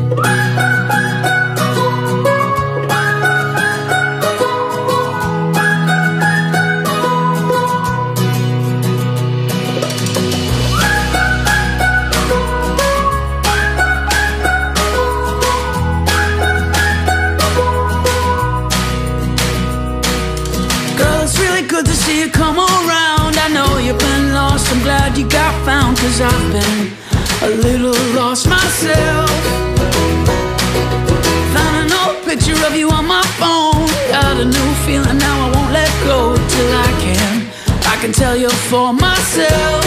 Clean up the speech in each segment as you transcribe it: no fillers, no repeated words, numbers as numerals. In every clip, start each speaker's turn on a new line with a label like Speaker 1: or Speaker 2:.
Speaker 1: I'm glad you got found, 'cause I've been a little lost myself. Found an old picture of you on my phone. Got a new feeling now, I won't let go till I can tell you for myself.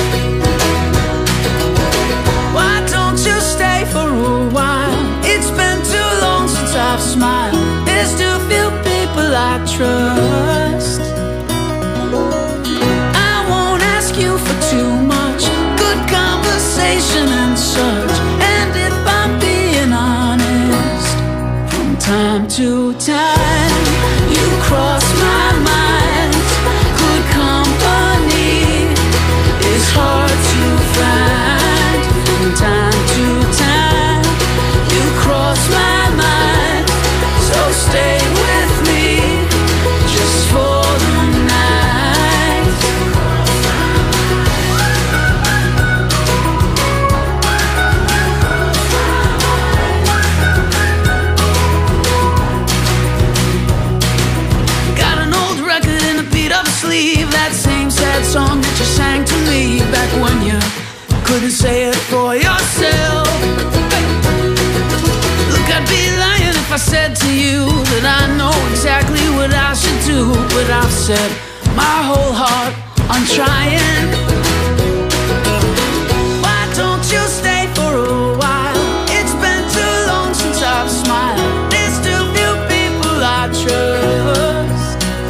Speaker 1: Why don't you stay for a while? It's been too long since I've smiled. There's too few people I trust. You for too much good conversation and such. And if I'm being honest, from time to time you cross my mind. Good company is hard to find. From time to time you cross my mind. So stay with me just for the night. That same sad song that you sang to me back when you couldn't say it for yourself. Look, I'd be lying if I said to you that I know exactly what I should do, but I've set my whole heart on trying. Why don't you stay for a while? It's been too long since I've smiled. There's too few people I trust.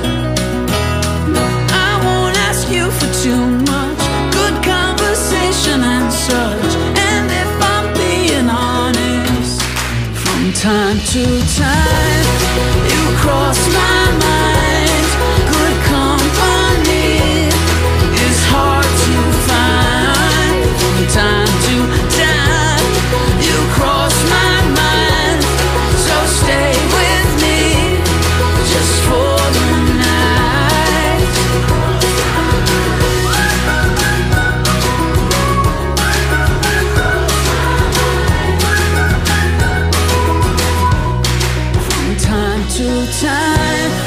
Speaker 1: For too much good conversation and such. And if I'm being honest, from time to time you cross my mind. Good company is hard to find. From time to time you cross my mind. So stay with me just for the night. Time to time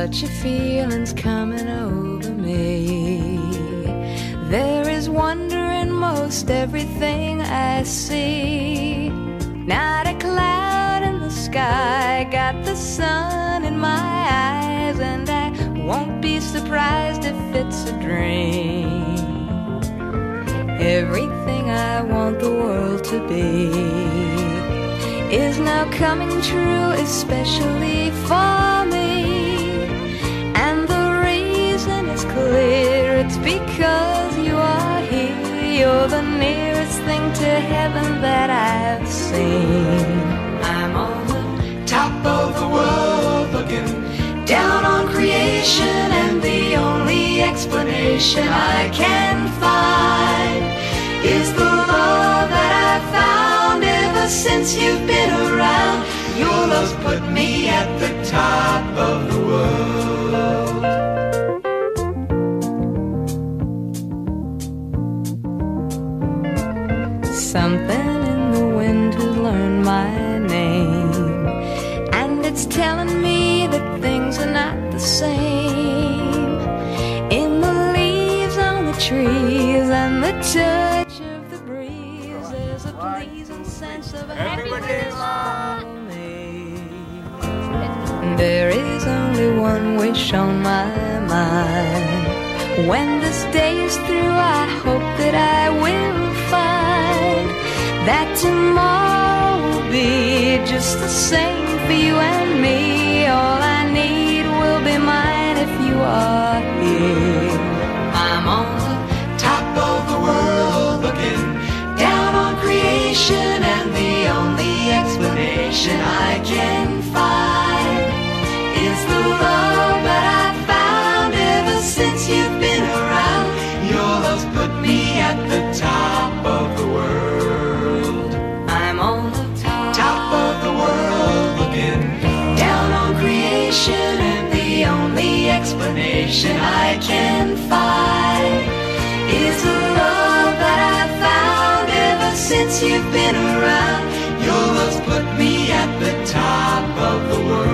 Speaker 1: such a feeling's coming over me. There is wonder in most everything I see. Not a cloud in the sky, got the sun in my eyes, and I won't be surprised if it's a dream. Everything I want the world to be is now coming true, especially for me. And the reason is clear, it's because you are here. You're the nearest thing to heaven that I've seen. I'm on the top of the world looking down on creation, and the only explanation I can find is the love that I've found ever since you've been around. Your love's put me at the top of the world. Something in the wind has learned my name, and it's telling me that things are not the same. In the leaves on the trees and the touch of the breeze, there's a pleasing sense of happiness for me. There is only one wish on my mind. When this day is through, I hope that I will find that tomorrow will be just the same for you and me. All I need will be mine if you are here. I'm on the top of the world looking down on creation, and the only explanation I can find is the love that I've found ever since you've been around. Your love's put me at the top of the world. I'm on the top of the world looking down on creation, and the only explanation I can find is the love that I've found ever since you've been around. Your love's put me at the top of the world.